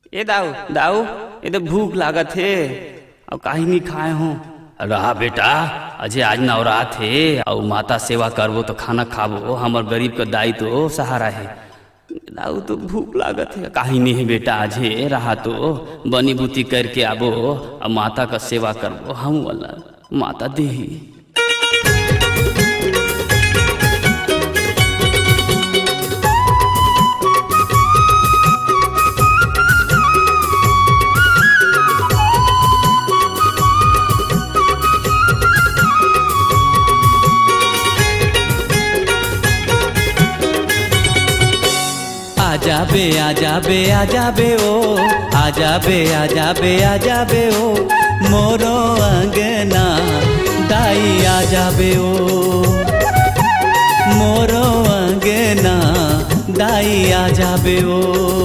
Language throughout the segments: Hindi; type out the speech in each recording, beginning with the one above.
ए दाऊ दाऊ, ये तो भूख लागत है और काही नहीं खाए हो। रहा बेटा, अजय आज नवरात है और माता सेवा करबो तो खाना खाबो। हमार गरीब का दाई तो सहारा है। दाऊ तो भूख लागत है। काही नहीं है बेटा, अजय रहा तो बनी बुती करके आबो और माता का सेवा करबो। हम वाला माता देही। आजा बे आजा बे आजा बे ओ, आजा बे आजा बे आजा बे ओ, मोरो अंगना दाई आजा बे ओ, मोरो अंगना दाई आजा बे ओ।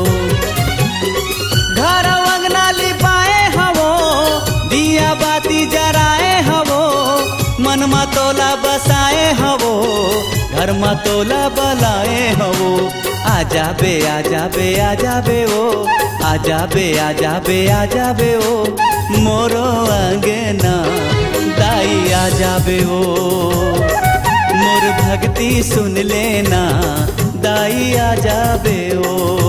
घर अंगना लिपाए हवो, दिया बाती जराए हवो, मन मतोला बसाए हवो, घर मतोला बलाए हवो। आजा बे आजा बे आजा बे ओ, आजा बे आजा बे आजा बे ओ, मोरो अंगना दाई आजा बे ओ। मोर भक्ति सुन लेना दाई आजा बे ओ।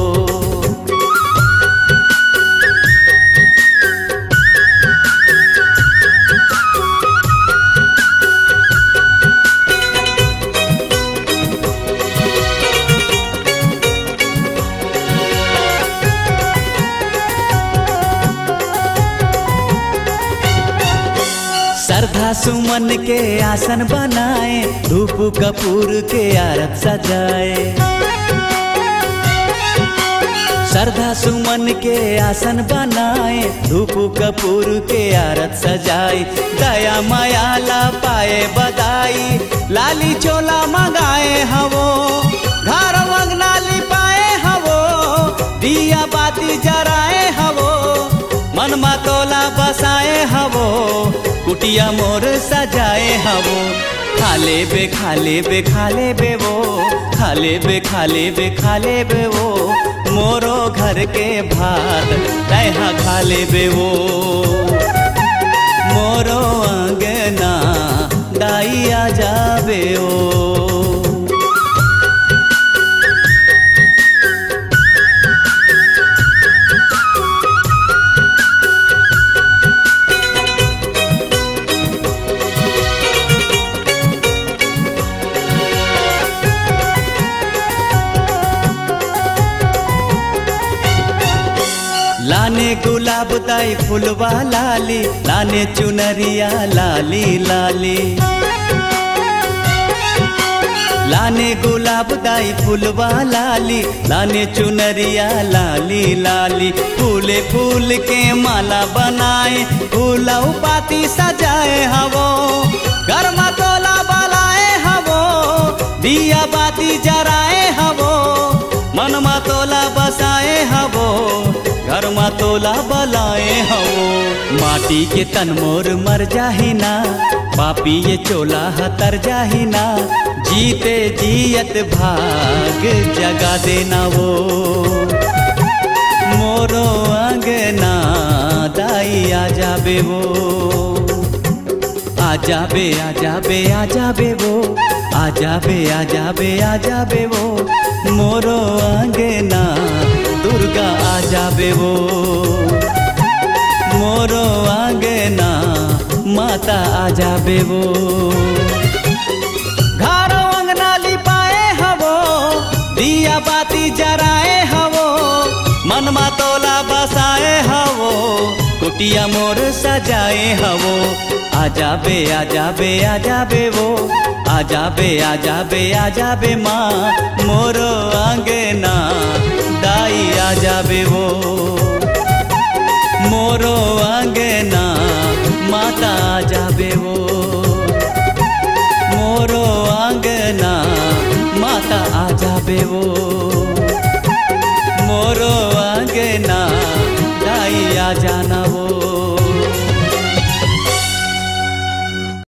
श्रद्धा सुमन के आसन बनाए, धूप कपूर के आरत सजाए। श्रद्धा सुमन के आसन बनाए, धूप कपूर के आरत सजाए। दया माया ला पाए बधाई, लाली चोला मंगाए हवो, घर अंगना लिपाए हवो, दिया बाती जराए हवो, मन मतोला बसाए हवो, कुटिया मोर सजाए हवो। खाले बे खाले बे खाले बे वो, खाले बे खाले बे खाले बे वो, मोरो घर के भात तैहा खाले बे वो। मोरो अंगना दाई आजा बे ओ। लाने गुलाब दाई फुलवा लाली, लाने चुनरिया लाली लाली, लाने गुलाब दाई फुलवा लाली, लाने चुनरिया लाली लाली। फूले फूल के माला बनाए, फूला पाती सजाए हवो, घर मतोला बलाए हवो, दिया बाती जराए हवो, मन मतोला बसाए हवो, घर मतोला बलाए हवो। माटी के तन मोर मर जाही ना, पापी ये चोला हतर जाही ना, जीते जियत भाग जगा देना वो। मोरो अंगना दाई आजा बे वो, आजा बे आजा बे आजा बे वो, आजा बे आजा बे आजा बे वो, मोरो अंगना दुर्गा आजा बे वो। मोरो अंगना माता आजा बे वो। घर अंगना लिपाए हवो, दिया बाती जराए हवो, मन मतोला बसाए हवो, कुटिया मोर सजाए हवो। आजा बे आजा बे आजा बे वो, आजा बे आजा बे आजा बे माँ, मोरो अंगना दाई आजा बे वो। मोरो अंगना माता आजा बे वो, मोरो अंगना माता आजा बे वो, मोरो अंगना दाई आजा ना वो।